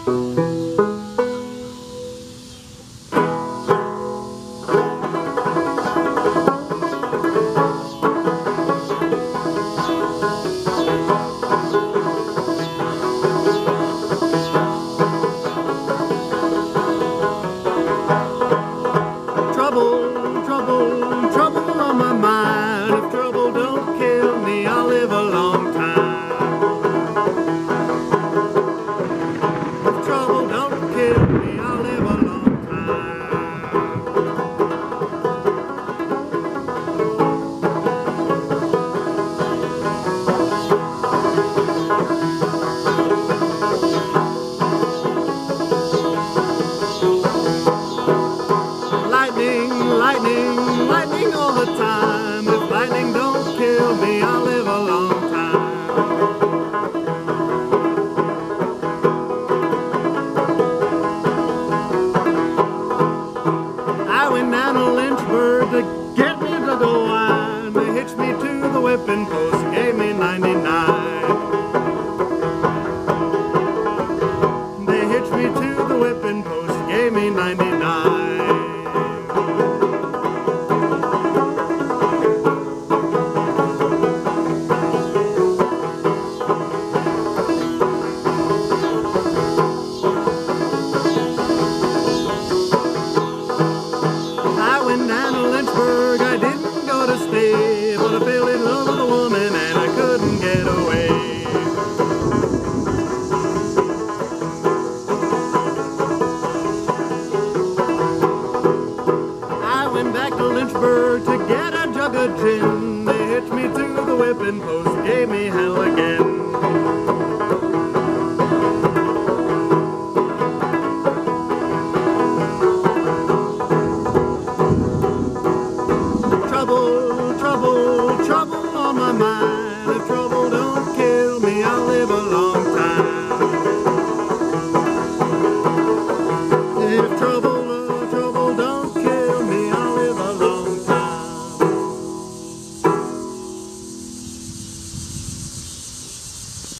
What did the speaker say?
Lynchburg to get me to the wine. They hitched me to the whipping post, gave me 99. They hitched me to the whipping post, gave me 99. Lynchburg, I didn't go to stay, but I fell in love with a woman and I couldn't get away. I went back to Lynchburg to get a jug of gin.